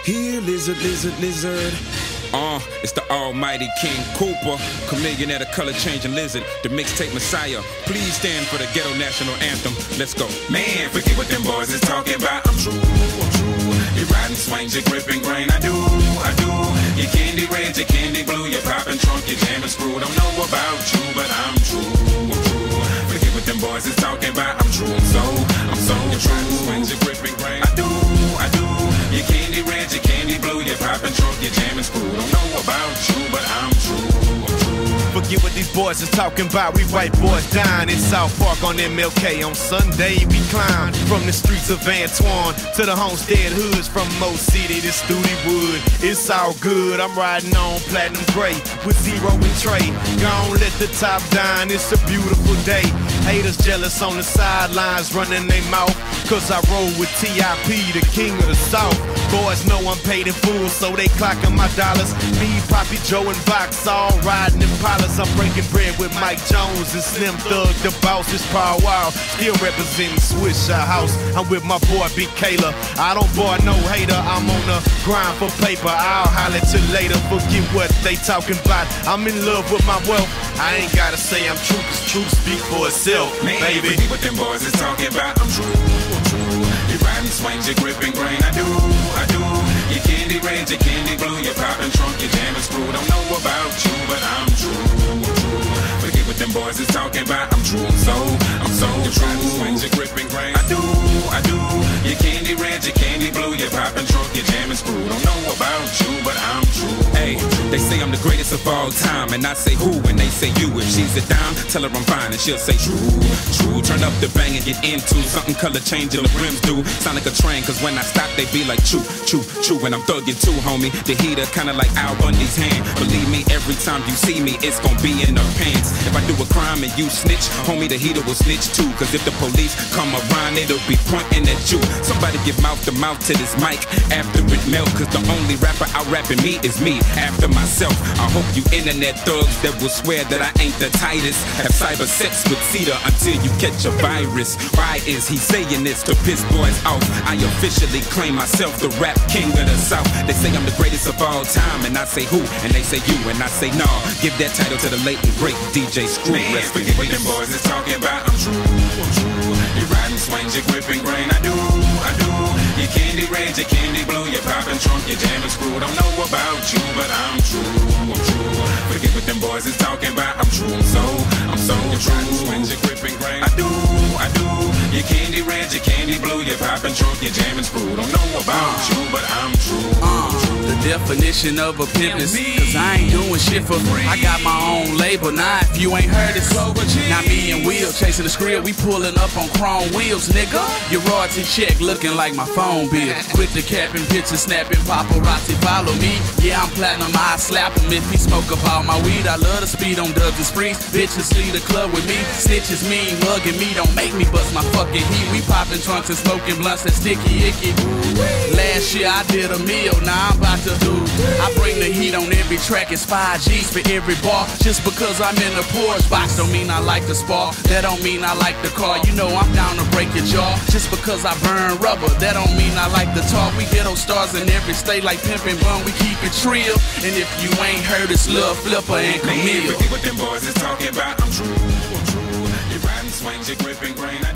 Here, lizard, lizard, lizard. It's the almighty King Cooper, chameleon at a color-changing lizard, the mixtape messiah. Please stand for the ghetto national anthem. Let's go. Man, forget what them boys is talking about. I'm true, I'm true. You riding swings, you gripping grain. I do. You candy red, you candy blue, you popping trunk, you jamming screw. Don't know about you, but I'm true, I'm true. Forget what them boys is talking about. I'm true, I'm so true. Swings, you gripping grain. I do. You candy red, you candy blue, you popping trunk, you jamming screw. Don't know about you, but I'm true. Forget what these boys is talking about. We white boys dying in South Park on MLK. On Sunday we climb from the streets of Antoine to the homestead hoods, from Mo City to Studi Wood. It's all good. I'm riding on platinum gray with Zero and Trey. Gon' let the top down. It's a beautiful day. Haters jealous on the sidelines, running their mouth, cause I roll with T.I.P., the king of the South. Boys know I'm paid in full, so they clocking my dollars. Me, Poppy, Joe, and Vox all riding in pilots. I'm breaking bread with Mike Jones and Slim Thug, the boss is Power Wild. Still representing Swisher House. I'm with my boy Big Kayla. I don't boy no hater. I'm on the grind for paper. I'll holler at you later. Forget what they talking about. I'm in love with my wealth. I ain't gotta say I'm true, cause truth speak for itself, man, baby. Forget what them boys is talking about. I'm true, I'm true. You riding swings, you gripping grain. I do. You candy red, you candy blue, you popping trunk, you jamming screw. Don't know about you, but I'm true. Forget what them boys is talking about. I'm true, I'm so true. Swings, you gripping grain. I do. You candy red, you candy blue, you popping trunk, you jamming screw. Don't know about you, but I'm true. Hey, they say I'm the greatest of all time, and I say who, and they say you. If she's a dime, tell her I'm fine, and she'll say true. Turn up the bang and get into something color changing the rims do. Sound like a train, cause when I stop they be like choo. And I'm thugging too, homie. The heater kinda like Al Bundy's hand. Believe me, every time you see me, it's gonna be in the pants. If I do a crime and you snitch, homie, the heater will snitch too. Cause if the police come around, it'll be pointing at you. Somebody give mouth to mouth to this mic after it melt. Cause the only rapper out rapping me is me after myself. I hope you internet thugs that will swear that I ain't the tightest have cyber sex with Cedar until you catch a virus. Why is he saying this to piss boys off? I officially claim myself the rap king of the South. They say I'm the greatest of all time, and I say who, and they say you, and I say nah. Give that title to the late and great DJ Screw. Man, forget what them boys is talking about. I'm true. You riding swings, you gripping grain. I do. You candy red, you candy blue, you popping trunk, you jamming screw. Don't know about you, but I'm true. Forget what them boys is talking about. I'm true, I'm so true. Swings, you gripping grain. I do. You candy red, you candy blue, you popping trunk, you jamming screw. Don't know about you, but I'm true. The definition of a pimp is, cause I ain't doing shit for free. I got my own label, now if you ain't heard it, now me and Will chasing the skrill, we pulling up on chrome wheels, nigga. Your royalty check looking like my phone bill. Quit the capping, picture snapping, paparazzi follow me. Yeah, I'm platinum, I slap him if he smoke up all my weed. I love the speed on dubs and sprees. Bitches leave the club with me. Snitches mean, mugging me, don't make me bust my fucking heat. We popping trunks and smoking blunts and sticky icky. Last year I did a meal, now I'm about to do. I bring the heat on every track, it's 5 G's for every bar. Just because I'm in the Porsche box don't mean I like the spar. That don't mean I like the car. You know I'm down to break your jaw. Just because I burn rubber, that don't mean I like the talk. We ghetto stars in every state like Pimpin' Bun, we keep it trill. And if you ain't heard, it's Lil Flipper and Camille. Forget what them boys is talking about. I'm true. You riding swings, you gripping grain.